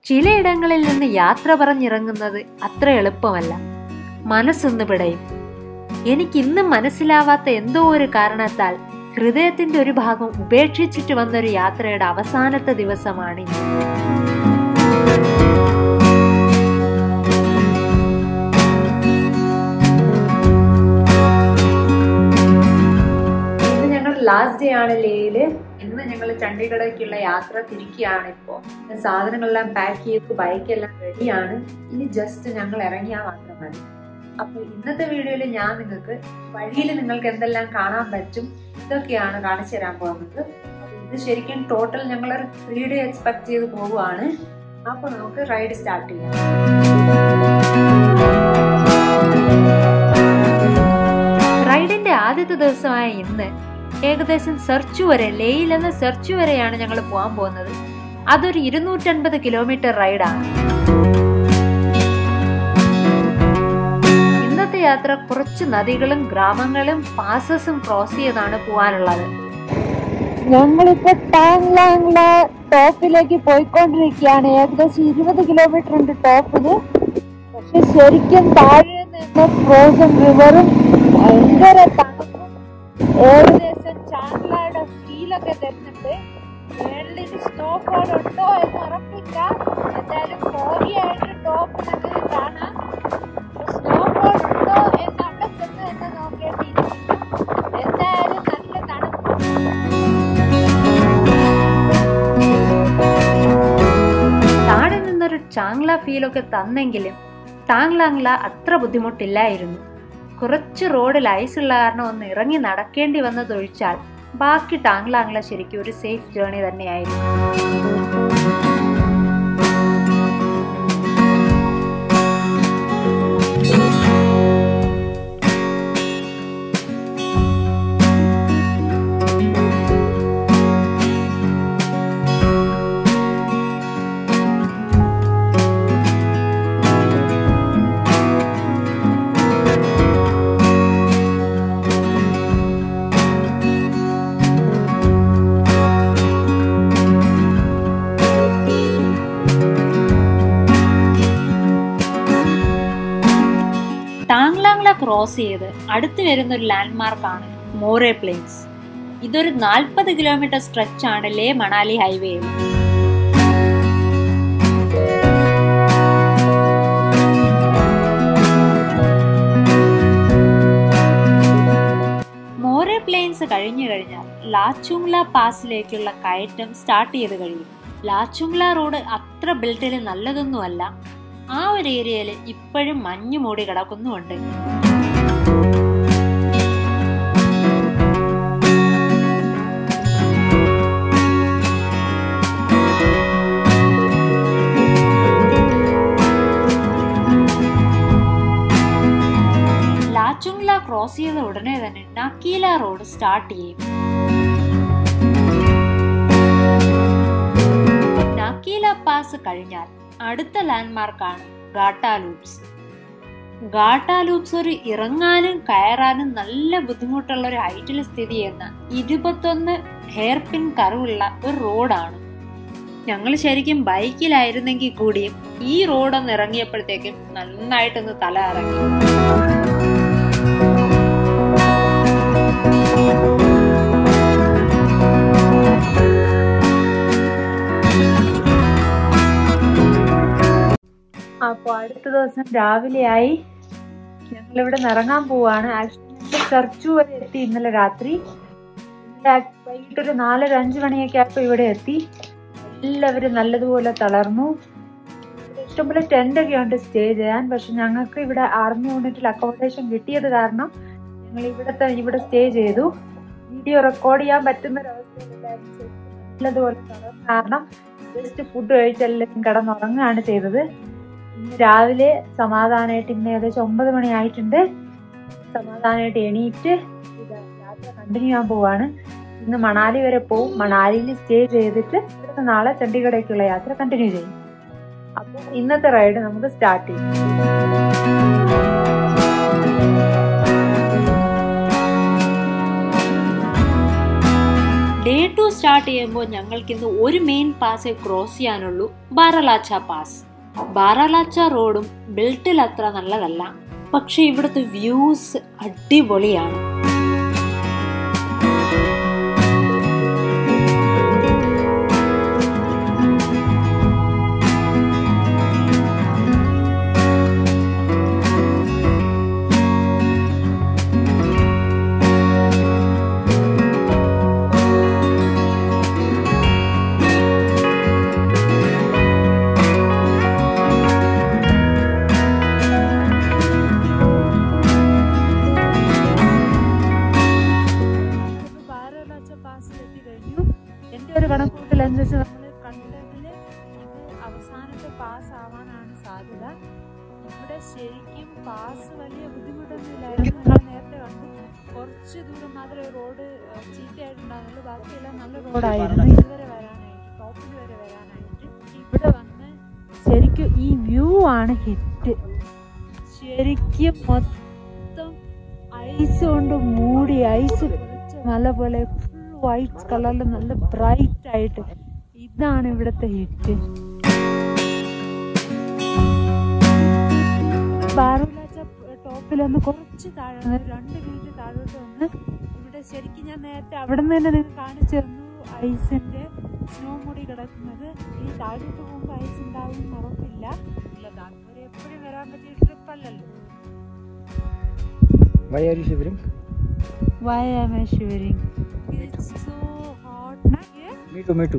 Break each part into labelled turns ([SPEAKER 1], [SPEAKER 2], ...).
[SPEAKER 1] ചിലയിടങ്ങളിൽ നിന്ന് യാത്ര പറഞ്ഞിറങ്ങുന്നത് അത്ര എളുപ്പമല്ല. മനസ്സൊന്ന് പിടയും. എനിക്കിന്നും മനസ്സിലാവാത്ത എന്തോ ഒരു കാരണത്താൽ ഹൃദയത്തിന്റെ ഒരു ഭാഗം ഉപേക്ഷിച്ചിട്ട് വന്നൊരു യാത്രയുടെ അവസാനത്തെ ദിവസമാണിന്ന്. ഇന്ന് ഞങ്ങൾ ലാസ്റ്റ് ഡേ ആണ് ലേയില്. ഇന്ന് ഞങ്ങൾ ചണ്ഡീഗഡിലേക്കുള്ള യാത്ര തിരിക്കുകയാണ്. ഇപ്പോൾ സാധനങ്ങളെല്ലാം പാക്ക് ചെയ്ത് ബൈക്കെല്ലാം റെഡിയാണ്. ഇനി ജസ്റ്റ് ഞങ്ങൾ ഇറങ്ങിയാൽ മാത്രം മതി. അപ്പോൾ ഇന്നത്തെ വീഡിയോയിൽ ഞാൻ നിങ്ങൾക്ക് വഴിയിൽ നിങ്ങൾക്ക് എന്തെല്ലാം കാണാൻ പറ്റും ഇതൊക്കെയാണ് കാണിച്ചു തരാൻ പോകുന്നത്. അപ്പോൾ ഇത് ശരിക്കും ടോട്ടൽ ഞങ്ങളൊരു 3 ഡേ എക്സ്പെക്ട് ചെയ്ത് പോവുകയാണ്. അപ്പോൾ നമുക്ക് റൈഡ് സ്റ്റാർട്ട് ചെയ്യാം. റൈഡിന്റെ ആദ്യത്തെ ദിവസമായ ഇന്ന് ഏകദേശം സെർച്ചു വരെ, ലേയിൽ എന്ന സെർച്ചു വരെയാണ് ഞങ്ങൾ പോകാൻ പോകുന്നത്. അതൊരു 250 കിലോമീറ്റർ റൈഡാണ്. ഇന്നത്തെ യാത്ര കുറച്ച് നദികളും ഗ്രാമങ്ങളും പാസസും ക്രോസ് ചെയ്താണ് പോകാനുള്ളത്.
[SPEAKER 2] ഞങ്ങളിപ്പോ ടാങ്ലാംഗ്ല ടോപ്പിലേക്ക് പോയിക്കൊണ്ടിരിക്കുകയാണ്. ഏകദേശം 20 കിലോമീറ്റർ ഉണ്ട് ടോപ്പിന്. പക്ഷെ ശരിക്കും താഴെ നിന്ന് ഫ്രോസൺ റിവറും ഭയങ്കര തണുപ്പും ഏകദേശം ചാങ്ലായുടെ ഫീലൊക്കെ തരുന്നുണ്ട്. മേളിൽ സ്നോഫോൾ ഉണ്ടോ എന്ന് ഉറപ്പില്ല. എന്തായാലും ഫോഗി ആയിട്ട് ടോപ്പ് നമുക്ക് കാണാം. സ്നോഫോൾ ഉണ്ടോ എന്ന് അവിടെ ചെന്ന് തന്നെ നോക്കേണ്ടിയിരിക്കും. എന്തായാലും നല്ല തണുപ്പ്.
[SPEAKER 1] താഴെ നിന്നൊരു ചാങ്ല ഫീലൊക്കെ തന്നെങ്കിലും ടാങ്ലാംഗ്ല അത്ര ബുദ്ധിമുട്ടില്ലായിരുന്നു. കുറച്ച് റോഡിൽ ഐസുള്ള കാരണം ഒന്ന് ഇറങ്ങി നടക്കേണ്ടി വന്നതൊഴിച്ചാൽ ബാക്കി ടാങ്ലാംഗ്ല ശരിക്കും ഒരു സേഫ് ജേർണി തന്നെയായിരുന്നു. ടാങ്ലാംഗ്ല ക്രോസ് ചെയ്ത് അടുത്ത് വരുന്ന ഒരു ലാൻഡ്മാർക്കാണ് മോറെ പ്ലെയിൻസ്. ഇതൊരു 40 കിലോമീറ്റർ സ്ട്രെച്ച് ആണ് ലേ മണാലി ഹൈവേയിൽ. മോറെ പ്ലെയിൻസ് കഴിഞ്ഞു കഴിഞ്ഞാൽ ലാച്ചുങ്ല പാസിലേക്കുള്ള കയറ്റം സ്റ്റാർട്ട് ചെയ്ത് കഴിയും. ലാച്ചുങ്ല റോഡ് അത്ര ബെൽറ്റിൽ നല്ലതൊന്നുമല്ല. ആ ഒരു ഏരിയയിൽ ഇപ്പോഴും മഞ്ഞു മൂടി കിടക്കുന്നുമുണ്ട്. ലാച്ചുങ്ല ക്രോസ് ചെയ്ത ഉടനെ തന്നെ നക്കീല റോഡ് സ്റ്റാർട്ട് ചെയ്യും. നക്കീല പാസ് കഴിഞ്ഞാൽ അടുത്ത ലാൻഡ്മാർക്കാണ് ഗാട്ടാ ലൂപ്സ്. ഗാട്ടാ ലൂപ്സ് ഒരു ഇറങ്ങാനും കയറാനും നല്ല ബുദ്ധിമുട്ടുള്ള ഒരു ഹൈറ്റിൽ സ്ഥിതി ചെയ്യുന്ന 21 ഹെയർ പിൻ കർവുള്ള ഒരു റോഡാണ്. ഞങ്ങൾ ശരിക്കും ബൈക്കിലായിരുന്നെങ്കിൽ കൂടിയും ഈ റോഡൊന്ന് ഇറങ്ങിയപ്പോഴത്തേക്കും നന്നായിട്ടൊന്ന് തല ഇറങ്ങി.
[SPEAKER 2] അപ്പോൾ അടുത്ത ദിവസം രാവിലെയായി. ഞങ്ങളിവിടെ നിന്ന് ഇറങ്ങാൻ പോവാണ്. ആക്ച്വലി സെർച്ചു വരെ എത്തി ഇന്നലെ രാത്രി. വൈകിട്ടൊരു 4-5 മണിയൊക്കെ ആയപ്പോൾ ഇവിടെ എത്തി. എല്ലാവരും നല്ലതുപോലെ തളർന്നു. ഇഷ്ടംപോലെ ടെൻ്റൊക്കെ ഉണ്ട് സ്റ്റേ ചെയ്യാൻ. പക്ഷെ ഞങ്ങൾക്ക് ഇവിടെ ആർമി യൂണിറ്റിൽ അക്കോമഡേഷൻ കിട്ടിയത് കാരണം ഞങ്ങൾ ഇവിടെ സ്റ്റേ ചെയ്തു. വീഡിയോ റെക്കോർഡ് ചെയ്യാൻ പറ്റുന്നൊരവസ്ഥയിലായിരുന്നു. നല്ലതുപോലെ തളർന്നു കാരണം ജസ്റ്റ് ഫുഡ് കഴിച്ചെല്ലാം കിടന്നുറങ്ങുകയാണ് ചെയ്തത്. ഇന്ന് രാവിലെ സമാധാനമായിട്ട്, ഇന്ന് ഏകദേശം 9 മണി ആയിട്ടുണ്ട്, സമാധാനമായിട്ട് എണീറ്റ് യാത്ര കണ്ടിന്യൂ ചെയ്യാൻ പോവാണ്. ഇന്ന് മണാലി വരെ പോവും. മണാലിയിൽ സ്റ്റേ ചെയ്തിട്ട് ഇവിടുന്ന് നാളെ ചണ്ഡീഗഡിലേക്കുള്ള യാത്ര കണ്ടിന്യൂ ചെയ്യും. അപ്പോൾ ഇന്നത്തെ റൈഡ് നമുക്ക് സ്റ്റാർട്ട് ചെയ്യും.
[SPEAKER 1] ഡേ
[SPEAKER 3] K2 സ്റ്റാർട്ട് ചെയ്യുമ്പോൾ ഞങ്ങൾക്ക് ഇന്ന് ഒരു മെയിൻ പാസേ ക്രോസ് ചെയ്യാനുള്ളൂ, ബാരലാച്ച പാസ്. ബാരലാച്ച റോഡും ബെൽറ്റിൽ അത്ര നല്ലതല്ല, പക്ഷെ ഇവിടുത്തെ വ്യൂസ് അടിപൊളിയാണ്.
[SPEAKER 2] ഒരു കണക്കൂട്ടലനുസരിച്ച് നമ്മൾ കണ്ടതിൽ ഇത് അവസാനത്തെ പാസ് ആവാനാണ് സാധ്യത. ഇവിടെ ശരിക്കും പാസ് വലിയ ബുദ്ധിമുട്ടൊന്നുമില്ലായിരുന്നു. നമ്മൾ നേരത്തെ കണ്ടു കുറച്ച് ദൂരം മാത്രമേ റോഡ് ചീത്തയായിട്ടുണ്ടാകുന്നുള്ളൂ, ബാക്കിയെല്ലാം നല്ല റോഡായിരുന്നു. ഇതുവരെ വരാനായിട്ട്, ടോപ്പിൽ വരെ വരാനായിട്ട് ഇവിടെ വന്ന് ശരിക്കും ഈ വ്യൂ ആണ് ഹിറ്റ്. ശരിക്കും മൊത്തം ഐസ് കൊണ്ട് മൂടി, ഐസ് പൊതിച്ച മല പോലെ വൈറ്റ് കളറിൽ നല്ല ബ്രൈറ്റ് ആയിട്ട്, ഇതാണ് ഇവിടുത്തെ ഹിറ്റ്. ബാരലാച്ച ടോപ്പിലൊന്ന് കുറച്ച് താഴെ 2 മിനിറ്റ് താഴോട്ട് വന്ന് ഇവിടെ ശരിക്കും ഞാൻ നേരത്തെ അവിടെ നിന്ന് തന്നെ നിങ്ങൾക്ക് കാണിച്ചു തന്നു ഐസിന്റെ സ്നോ മൂടി കിടക്കുന്നത്. ഈ താഴോട്ട് പോകുമ്പോൾ ഐസ് ഉണ്ടാവും ഉറപ്പില്ല. താല്പര്യം എപ്പോഴും വരാൻ പറ്റിയ ട്രിപ്പ് അല്ലല്ലോ.
[SPEAKER 4] Why are you shivering?
[SPEAKER 2] Why am I shivering? It's so hot na here.
[SPEAKER 4] Me too.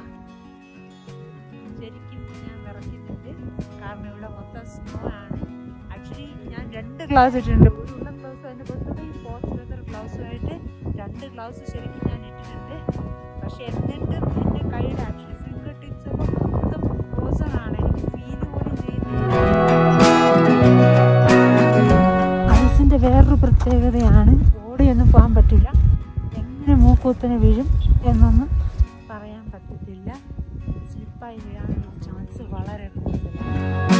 [SPEAKER 2] ശരിക്കും ഞാൻ വിറയ്ക്കുന്നുണ്ട്, കാരണം ഇവിടെ മൊത്തം സ്നോ ആണ്. ആക്ച്വലി ഞാൻ 2 ഗ്ലൗസ് ഇട്ടിട്ടുണ്ട്. ഒരു ഉള്ള ഗ്ലൗസ് അതിൻ്റെ പുറത്തുള്ള ഈ ഫോർത്ത് വെതർ ഗ്ലൗസുമായിട്ട് 2 ഗ്ലൗസ് ശരിക്കും ഞാൻ ഇട്ടിട്ടുണ്ട്. പക്ഷെ എന്നിട്ടും എൻ്റെ കയ്യിൽ ആക്ച്വലി ഫിംഗർ ടിപ്സ് ഒക്കെ മൊത്തം ഫ്രോസൺ ആണ്. എനിക്ക് ഫീൽ പോലും ചെയ്യുന്നില്ല. ഐസിൻ്റെ വേറൊരു പ്രത്യേകതയാണ്, ഓടിയൊന്നും പോകാൻ പറ്റില്ല. എങ്ങനെ മൂക്കുത്തിന് വീഴും എന്നൊന്നും പറയാൻ പറ്റത്തില്ല. സ്ലിപ്പായി വീഴാനുള്ള ചാൻസ് വളരെ കൂടുതലാണ്.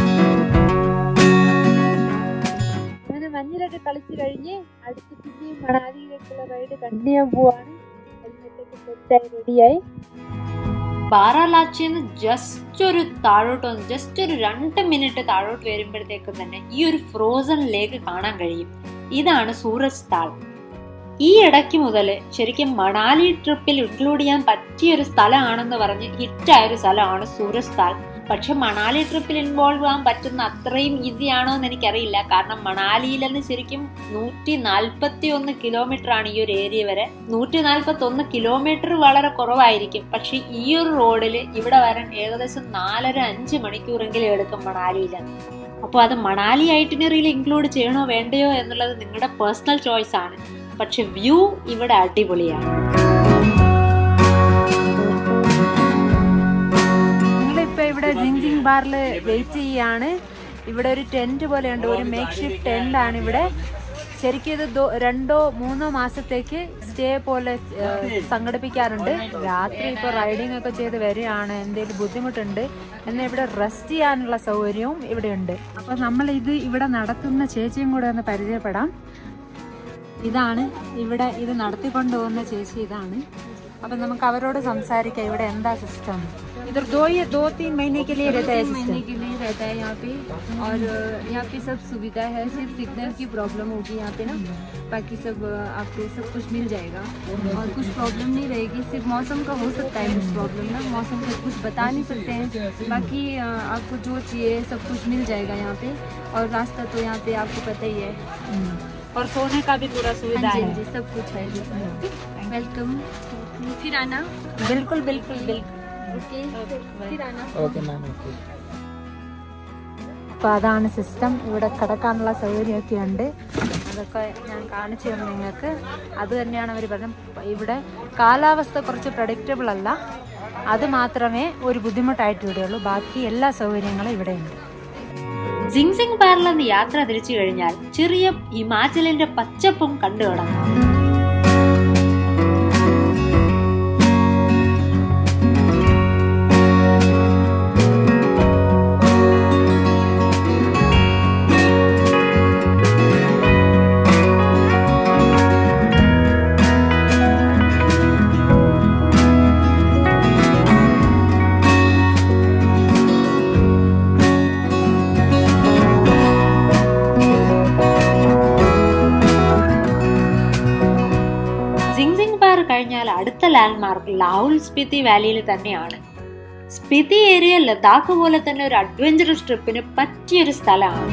[SPEAKER 2] അങ്ങനെ മഞ്ഞിലൊക്കെ കളിച്ചു കഴിഞ്ഞ് അടുത്ത് പിന്നെയും മണാലിയിലേക്കുള്ള റൈഡ് കണ്ടിന്യൂ ചെയ്യാൻ പോവാണ്. ഹെൽമെറ്റൊക്കെ സെറ്റായി റെഡിയായി.
[SPEAKER 3] ബാരാലാച്ചെന്ന് ജസ്റ്റ് ഒരു 2 മിനിറ്റ് താഴോട്ട് വരുമ്പോഴത്തേക്ക് തന്നെ ഈ ഒരു ഫ്രോസൺ ലേക്ക് കാണാൻ കഴിയും. ഇതാണ് സൂരജ് താൾ. ഈ ഇടയ്ക്ക് മുതൽ ശരിക്കും മണാലി ട്രിപ്പിൽ ഇൻക്ലൂഡ് ചെയ്യാൻ പറ്റിയ ഒരു സ്ഥലമാണെന്ന് പറഞ്ഞ് ഹിറ്റായ ഒരു സ്ഥലമാണ് സൂരജ് താൾ. പക്ഷെ മണാലി ട്രിപ്പിൽ ഇൻവോൾവ് ആകാൻ പറ്റുന്ന അത്രയും ഈസി ആണോ എന്ന് എനിക്കറിയില്ല. കാരണം മണാലിയിൽ നിന്ന് ശരിക്കും 141 കിലോമീറ്റർ ആണ് ഈ ഒരു ഏരിയ വരെ. 141 കിലോമീറ്റർ വളരെ കുറവായിരിക്കും. പക്ഷെ ഈ ഒരു റോഡിൽ ഇവിടെ വരാൻ ഏകദേശം 4-5 മണിക്കൂറെങ്കിലും എടുക്കും മണാലിയിൽ. അപ്പോൾ അത് മണാലി ഐറ്റിനറിയിൽ ഇൻക്ലൂഡ് ചെയ്യണോ വേണ്ടയോ എന്നുള്ളത് നിങ്ങളുടെ പേഴ്സണൽ ചോയ്സ് ആണ്. പക്ഷെ വ്യൂ ഇവിടെ അടിപൊളിയാണ്.
[SPEAKER 2] ഞങ്ങളിപ്പോൾ ഇവിടെ ജിങ്ജിങ് ബാറിൽ വെയിറ്റ് ചെയ്യാണ്. ഇവിടെ ഒരു ടെൻറ്റ് പോലെയുണ്ട്, ഒരു മേക്ക് ഷിഫ്റ്റ് ടെൻ്റ് ആണ് ഇവിടെ. ശരിക്കും ഇത് 2-3 മാസത്തേക്ക് സ്റ്റേ പോലെ സംഘടിപ്പിക്കാറുണ്ട്. രാത്രി ഇപ്പോൾ റൈഡിങ് ഒക്കെ ചെയ്ത് വരികയാണ്, എന്തെങ്കിലും ബുദ്ധിമുട്ടുണ്ട് എന്നാൽ ഇവിടെ റെസ്റ്റ് ചെയ്യാനുള്ള സൗകര്യവും ഇവിടെ ഉണ്ട്. അപ്പോൾ നമ്മളിത് ഇവിടെ നടത്തുന്ന ചേച്ചിയും കൂടെ ഒന്ന് പരിചയപ്പെടാം. ഇതാണ് ഇവിടെ ഇത് നടത്തിക്കൊണ്ട് പോകുന്ന ചേച്ചി, ഇതാണ്. അപ്പം നമുക്ക് അവരോട് സംസാരിക്കാം ഇവിടെ എന്താ സിസ്റ്റം. इधर 2-3 महीने के लिए रहता है,
[SPEAKER 5] महीने के लिए रहता है यहाँ पे. और यहाँ पे सब सुविधा है, सिर्फ सिग्नल की प्रॉब्लम होगी यहाँ पे ना, बाकी सब आपको सब कुछ मिल जाएगा और कुछ प्रॉब्लम नहीं रहेगी. सिर्फ मौसम का हो सकता है कुछ प्रॉब्लम ना, मौसम का कुछ बता नहीं सकते हैं. बाकी आपको जो चाहिए सब कुछ मिल जाएगा यहाँ पे. और रास्ता तो यहाँ पे आपको पता ही है.
[SPEAKER 2] और सोने का भी पूरा सुविधा है.
[SPEAKER 5] जी सब कुछ है. वेलकम, फिर आना.
[SPEAKER 2] बिल्कुल बिल्कुल बिल्कुल.
[SPEAKER 5] ओके, फिर आना.
[SPEAKER 4] Okay ma'am. Okay.
[SPEAKER 2] അപ്പോൾ അതാണ് സിസ്റ്റം. ഇവിടെ കിടക്കാനുള്ള സൗകര്യമൊക്കെ ഉണ്ട്. അതൊക്കെ ഞാൻ കാണിച്ചു തന്നു നിങ്ങൾക്ക്. അത് തന്നെയാണ് അവർ പറഞ്ഞത്. ഇവിടെ കാലാവസ്ഥ കുറച്ച് പ്രഡിക്റ്റബിൾ അല്ല, അത് മാത്രമേ ഒരു ബുദ്ധിമുട്ടായിട്ട് ഇവിടെയുള്ളൂ. ബാക്കി എല്ലാ സൗകര്യങ്ങളും ഇവിടെയുണ്ട്.
[SPEAKER 3] ജിങ്സിങ് ബാറിൽ നിന്ന് യാത്ര തിരിച്ചു കഴിഞ്ഞാൽ ചെറിയ ഹിമാചലിന്റെ പച്ചപ്പും കണ്ടു തുടങ്ങാം. ലാൻഡ്മാർക്ക് ലാഹുൽ സ്പിതി വാലിയിൽ തന്നെയാണ്. സ്പിതി ഏരിയ ലഡാക്ക് പോലെ തന്നെ ഒരു അഡ്വഞ്ചറസ് ട്രിപ്പിന് പറ്റിയൊരു സ്ഥലമാണ്.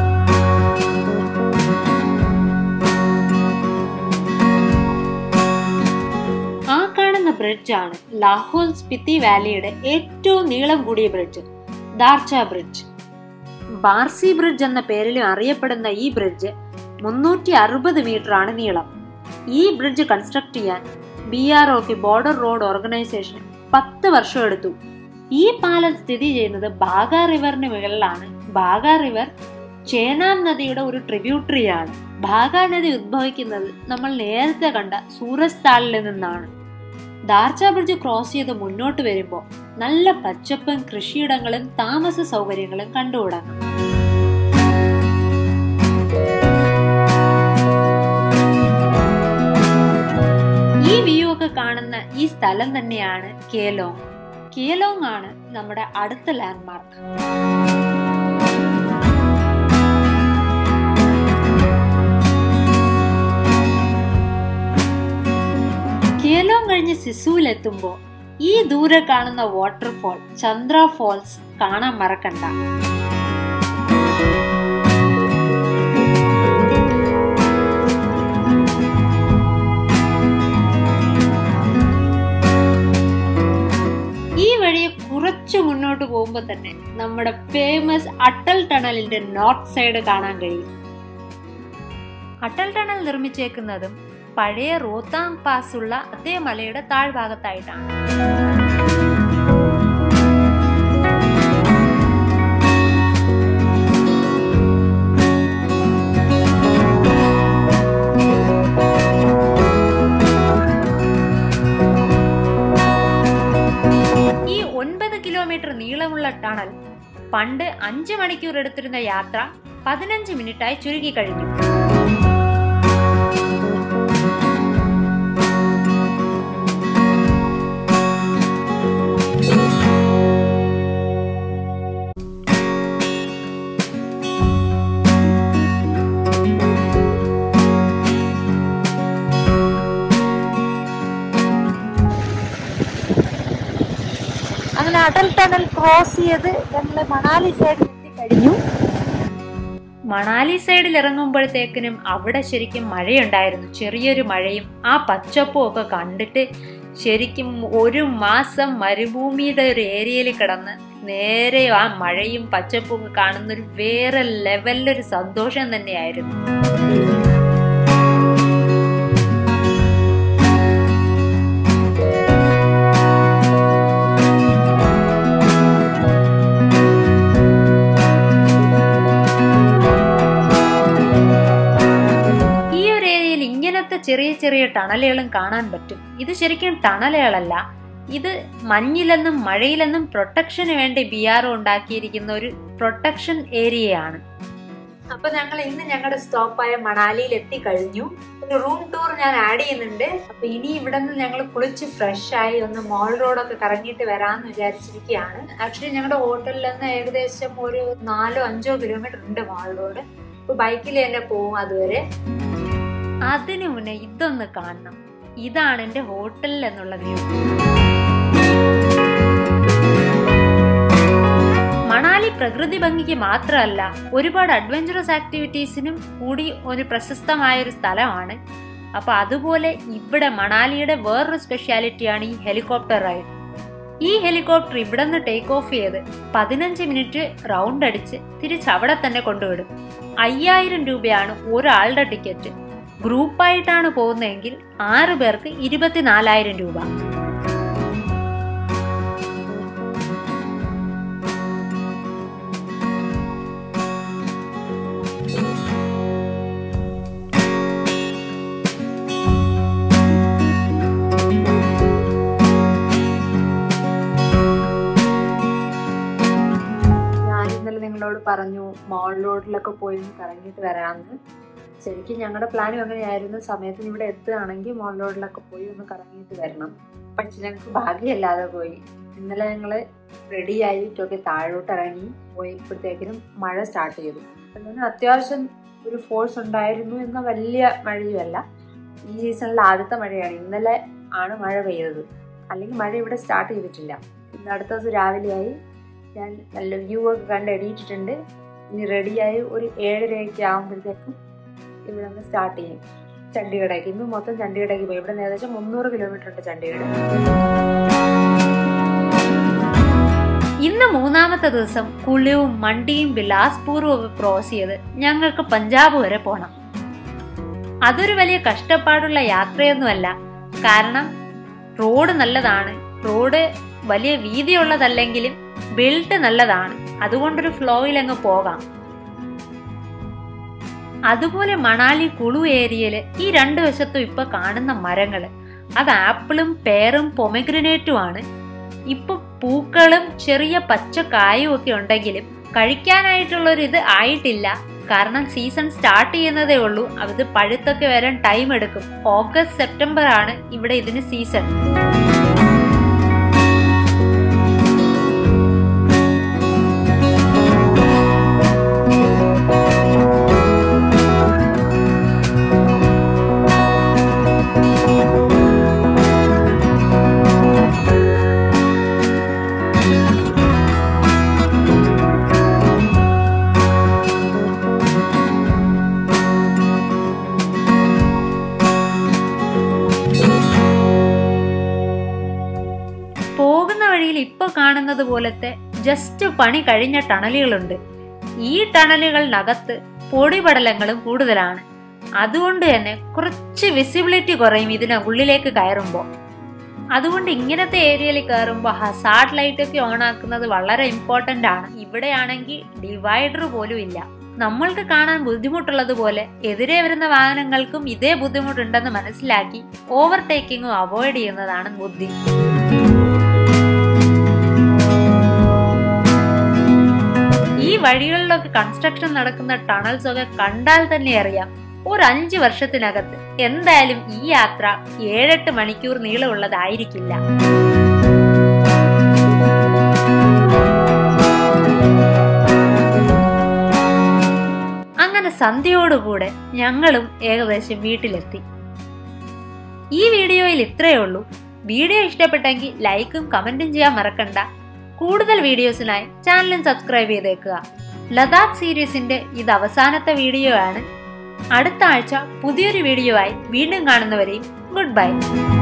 [SPEAKER 3] ആ കാണുന്ന ബ്രിഡ്ജാണ് ലാഹോൾ സ്പിതി വാലിയുടെ ഏറ്റവും നീളം കൂടിയ bridge, Darcha bridge. Barsi bridge എന്ന പേരിലും അറിയപ്പെടുന്ന ഈ ബ്രിഡ്ജ് 360 മീറ്റർ ആണ് നീളം. ഈ ബ്രിഡ്ജ് കൺസ്ട്രക്ട് ചെയ്യാൻ BROക്ക് ബോർഡർ റോഡ് ഓർഗനൈസേഷന് 10 വർഷം എടുത്തു. ഈ പാലം സ്ഥിതി ചെയ്യുന്നത് ബാഗ റിവറിന് മുകളിലാണ്. ബാഗ റിവർ ചേനാബ് നദിയുടെ ഒരു ട്രിബ്യൂട്ടറിയാണ്. ബാഗ നദി ഉദ്ഭവിക്കുന്നത് നമ്മൾ നേരത്തെ കണ്ട സൂറജ് താളിൽ നിന്നാണ്. ദാർച്ച ബ്രിഡ്ജ് ക്രോസ് ചെയ്ത് മുന്നോട്ട് വരുമ്പോൾ നല്ല പച്ചപ്പും കൃഷിയിടങ്ങളും താമസ സൗകര്യങ്ങളും കണ്ടുകൂടാം. ഈ വ്യൂ ഒക്കെ കാണുന്ന ഈ സ്ഥലം തന്നെയാണ് കേലോങ്. കേലോങ് ആണ് നമ്മുടെ അടുത്ത ലാൻഡ്മാർക്ക്. കേലോങ് കഴിഞ്ഞ് സിസുവിലെത്തുമ്പോൾ ഈ ദൂരെ കാണുന്ന വാട്ടർഫോൾ ചന്ദ്ര ഫോൾസ് കാണാൻ മറക്കണ്ട. ഈ വഴിയെ കുറച്ചു മുന്നോട്ട് പോകുമ്പോൾ തന്നെ നമ്മുടെ ഫേമസ് അട്ടൽ ടണലിന്റെ നോർത്ത് സൈഡ് കാണാൻ കഴിയും. അട്ടൽ ടണൽ നിർമ്മിച്ചേക്കുന്നതും പഴയ റോത്താങ് പാസ് ഉള്ള അതേ മലയുടെ താഴ്ഭാഗത്തായിട്ടാണ്. ഈ 9 കിലോമീറ്റർ നീളമുള്ള ടണൽ പണ്ട് 5 മണിക്കൂർ എടുത്തിരുന്ന യാത്ര 15 മിനിറ്റായി ചുരുക്കി കഴിഞ്ഞു.
[SPEAKER 2] അങ്ങനെ അടൽ ടണൽ ക്രോസ് ചെയ്ത് ഞങ്ങൾ മണാലി സൈഡിൽ എത്തിക്കഴിഞ്ഞു.
[SPEAKER 3] മണാലി സൈഡിൽ ഇറങ്ങുമ്പോഴത്തേക്കിനും അവിടെ ശരിക്കും മഴയുണ്ടായിരുന്നു. ചെറിയൊരു മഴയും ആ പച്ചപ്പും ഒക്കെ കണ്ടിട്ട് ശരിക്കും 1 മാസം മരുഭൂമിയുടെ ഒരു ഏരിയയിൽ കിടന്ന് നേരെ ആ മഴയും പച്ചപ്പും ഒക്കെ കാണുന്നൊരു വേറെ ലെവലിലൊരു സന്തോഷം തന്നെയായിരുന്നു. ചെറിയ ചെറിയ ടണലുകളും കാണാൻ പറ്റും. ഇത് ശരിക്കും ടണലുകളല്ല, ഇത് മഞ്ഞിലെന്നും മഴയിലെന്നും പ്രൊട്ടക്ഷന് വേണ്ടി BRO ഉണ്ടാക്കിയിരിക്കുന്ന ഒരു പ്രൊട്ടക്ഷൻ ഏരിയയാണ്.
[SPEAKER 1] അപ്പൊ ഞങ്ങൾ ഇന്ന് ഞങ്ങളുടെ സ്റ്റോപ്പായ മണാലിയിൽ എത്തിക്കഴിഞ്ഞു. ഒരു റൂം ടൂർ ഞാൻ ആഡ് ചെയ്യുന്നുണ്ട്. അപ്പൊ ഇനി ഇവിടെ നിന്ന് ഞങ്ങൾ കുളിച്ച് ഫ്രഷ് ആയി ഒന്ന് മോൾ റോഡൊക്കെ കറങ്ങിയിട്ട് വരാമെന്ന് വിചാരിച്ചിരിക്കുകയാണ്. ആക്ച്വലി ഞങ്ങളുടെ ഹോട്ടലിൽ നിന്ന് ഏകദേശം ഒരു 4-5 കിലോമീറ്റർ ഉണ്ട് മോൾ റോഡ്. അപ്പൊ ബൈക്കിൽ തന്നെ പോവും അതുവരെ.
[SPEAKER 3] അതിനു മുന്നേ ഇതൊന്ന് കാണണം. ഇതാണ് എന്റെ ഹോട്ടലിൽ എന്നുള്ള വ്യൂ. മണാലി പ്രകൃതി ഭംഗിക്ക് മാത്രമല്ല, ഒരുപാട് അഡ്വഞ്ചറസ് ആക്ടിവിറ്റീസിനും കൂടി ഒരു പ്രശസ്തമായ ഒരു സ്ഥലമാണ്. അപ്പൊ അതുപോലെ ഇവിടെ മണാലിയുടെ വേറൊരു സ്പെഷ്യാലിറ്റിയാണ് ഈ ഹെലികോപ്റ്റർ റൈഡ്. ഈ ഹെലികോപ്റ്റർ ഇവിടെ നിന്ന് ടേക്ക് ഓഫ് ചെയ്ത് 15 മിനിറ്റ് റൗണ്ട് അടിച്ച് തിരിച്ച് അവിടെ തന്നെ കൊണ്ടുവിടും. 5000 രൂപയാണ് ഒരാളുടെ ടിക്കറ്റ്. ഗ്രൂപ്പായിട്ടാണ് പോകുന്നതെങ്കിൽ 6 പേർക്ക് 24,000 രൂപ.
[SPEAKER 1] ഞാനിന്നലെ നിങ്ങളോട് പറഞ്ഞു മോൾ റോഡിലൊക്കെ പോയി കറങ്ങിയിട്ട് വരാമെന്ന്. ശരിക്കും ഞങ്ങളുടെ പ്ലാനും അങ്ങനെയായിരുന്നു. സമയത്തിന് ഇവിടെ എത്തുകയാണെങ്കിൽ മോൾ റോഡിലൊക്കെ പോയി ഒന്ന് കറങ്ങിയിട്ട് വരണം. പക്ഷെ ഞങ്ങൾക്ക് ഭാഗ്യമല്ലാതെ പോയി. ഇന്നലെ ഞങ്ങൾ റെഡി ആയിട്ടൊക്കെ താഴോട്ട് ഇറങ്ങി പോയപ്പോഴത്തേക്കിനും മഴ സ്റ്റാർട്ട് ചെയ്തു. അതിന് അത്യാവശ്യം ഒരു ഫോഴ്സ് ഉണ്ടായിരുന്നു എന്ന വലിയ മഴയുമല്ല. ഈ സീസണിൽ ആദ്യത്തെ മഴയാണ്. ഇന്നലെ ആണ് മഴ പെയ്തത്. അല്ലെങ്കിൽ മഴ ഇവിടെ സ്റ്റാർട്ട് ചെയ്തിട്ടില്ല. ഇന്ന് അടുത്ത ദിവസം രാവിലെയായി. ഞാൻ നല്ല വ്യൂ ഒക്കെ കണ്ട് എണീറ്റിട്ടുണ്ട്. ഇനി റെഡിയായി ഒരു 7:30 ആകുമ്പോഴത്തേക്കും ഇവിടെ നിന്ന് സ്റ്റാർട്ട് ചെയ്യും ചണ്ഡീഗഡേക്ക്. ഇന്ന് മൊത്തം ചണ്ഡീഗഡേക്ക് പോയി. ഇവിടെ നിന്ന് ഏകദേശം 300 കിലോമീറ്റർ ഉണ്ട് ചണ്ഡീഗഡ്.
[SPEAKER 3] ഇന്ന് മൂന്നാമത്തെ ദിവസം കുളുവും മണ്ടിയും ബിലാസ്പൂറും ഒക്കെ ക്രോസ് ചെയ്ത് ഞങ്ങൾക്ക് പഞ്ചാബ് വരെ പോകണം. അതൊരു വലിയ കഷ്ടപ്പാടുള്ള യാത്രയൊന്നുമല്ല. കാരണം റോഡ് നല്ലതാണ്. റോഡ് വലിയ വീതിയുള്ളതല്ലെങ്കിലും ബിൽഡ് നല്ലതാണ്. അതുകൊണ്ടൊരു ഫ്ലോയിൽ അങ്ങ് പോകാം. അതുപോലെ മണാലി കുളു ഏരിയയില് ഈ 2 വശത്തും ഇപ്പൊ കാണുന്ന മരങ്ങള് അത് ആപ്പിളും പേറും പൊമഗ്രനേറ്റും ആണ്. ഇപ്പൊ പൂക്കളും ചെറിയ പച്ചക്കായും ഒക്കെ ഉണ്ടെങ്കിലും കഴിക്കാനായിട്ടുള്ളൊരിത് ആയിട്ടില്ല. കാരണം സീസൺ സ്റ്റാർട്ട് ചെയ്യുന്നതേ ഉള്ളൂ. അത് പഴുത്തൊക്കെ വരാൻ ടൈം എടുക്കും. ഓഗസ്റ്റ് സെപ്റ്റംബർ ആണ് ഇവിടെ ഇതിന് സീസൺ. ഇപ്പൊ കാണുന്നത് പോലത്തെ ജസ്റ്റ് പണി കഴിഞ്ഞ ടണലുകളുണ്ട്. ഈ ടണലുകളിനകത്ത് പൊടിപടലങ്ങളും കൂടുതലാണ്. അതുകൊണ്ട് തന്നെ കുറച്ച് വിസിബിലിറ്റി കുറയും ഇതിനുള്ളിലേക്ക് കയറുമ്പോൾ. അതുകൊണ്ട് ഇങ്ങനത്തെ ഏരിയയിൽ കയറുമ്പോൾ ഹസാർഡ് ലൈറ്റ് ഒക്കെ ഓൺ ആക്കുന്നത് വളരെ ഇമ്പോർട്ടന്റ് ആണ്. ഇവിടെയാണെങ്കിൽ ഡിവൈഡർ പോലും ഇല്ല. നമ്മൾക്ക് കാണാൻ ബുദ്ധിമുട്ടുള്ളതുപോലെ എതിരെ വരുന്ന വാഹനങ്ങൾക്കും ഇതേ ബുദ്ധിമുട്ടുണ്ടെന്ന് മനസ്സിലാക്കി ഓവർടേക്കിങ്ങും അവോയ്ഡ് ചെയ്യുന്നതാണ് ബുദ്ധി. ഈ വഴികളിലൊക്കെ കൺസ്ട്രക്ഷൻ നടക്കുന്ന ടണൽസ് ഒക്കെ കണ്ടാൽ തന്നെ അറിയാം ഒരു 5 വർഷത്തിനകത്ത് എന്തായാലും ഈ യാത്ര 7-8 മണിക്കൂർ നീളമുള്ളതായിരിക്കില്ല. അങ്ങനെ സന്ധ്യയോടുകൂടെ ഞങ്ങളും ഏകദേശം വീട്ടിലെത്തി. ഈ വീഡിയോയിൽ ഇത്രയേ ഉള്ളൂ. വീഡിയോ ഇഷ്ടപ്പെട്ടെങ്കിൽ ലൈക്കും കമന്റും ചെയ്യാൻ മറക്കണ്ട. കൂടുതൽ വീഡിയോസിനായി ചാനലും സബ്സ്ക്രൈബ് ചെയ്തേക്കുക. ലഡാക്ക് സീരീസിന്റെ ഇത് അവസാനത്തെ വീഡിയോ ആണ്. അടുത്ത ആഴ്ച പുതിയൊരു വീഡിയോ ആയി വീണ്ടും കാണുന്നവരെയും ഗുഡ് ബൈ.